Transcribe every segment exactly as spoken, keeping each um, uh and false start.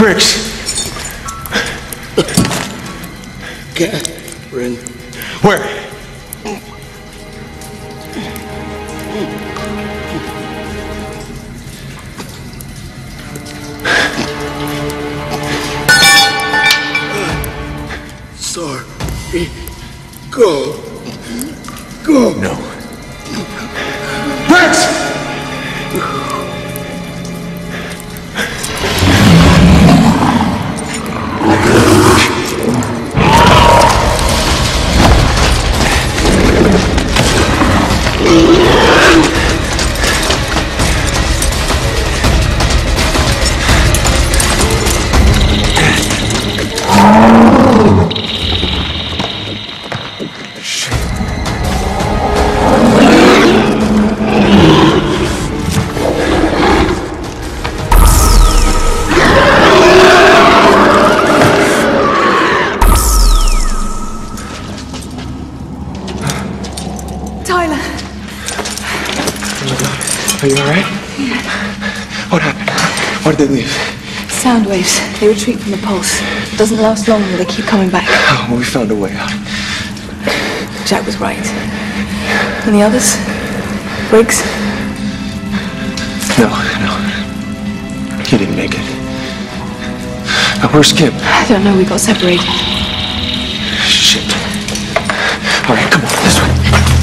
Briggs. Catherine. Where? Sorry. Go. Go. No. Briggs! Tyler. Are you alright? Yeah. What happened? Why did they leave? Sound waves. They retreat from the pulse. It doesn't last long, but they keep coming back. Oh, well, we found a way out. Jack was right. And the others? Briggs? No, no. He didn't make it. Now, where's Skip? I don't know. We got separated. Shit. All right, come on, this way.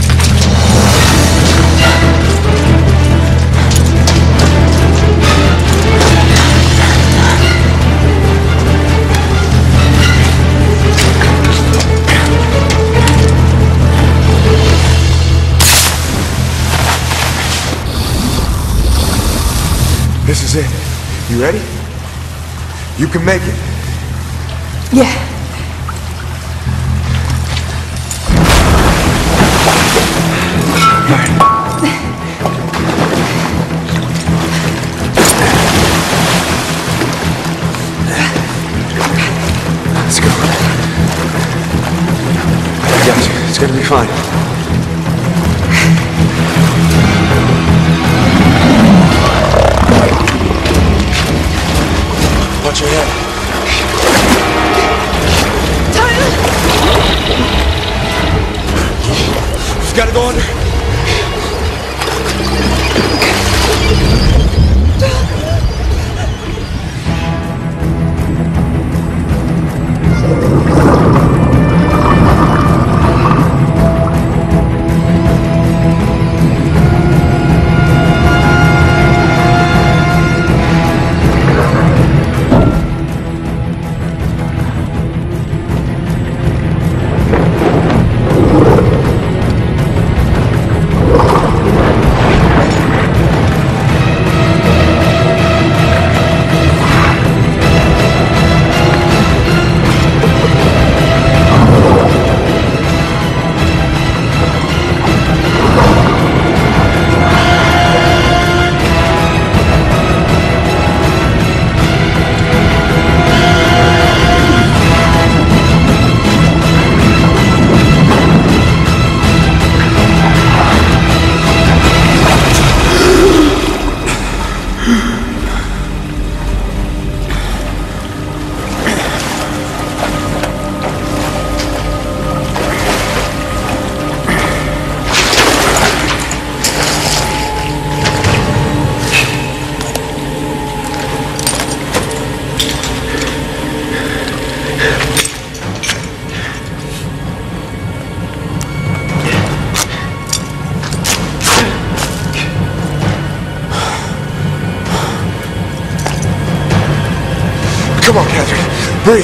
This is it. You ready? You can make it. Yeah. All right. Let's go. I got you. It's gonna be fine. Watch your head. Tyler! Just gotta go under. Come on, Catherine. Breathe.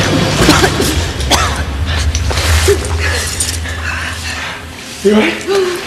You all right?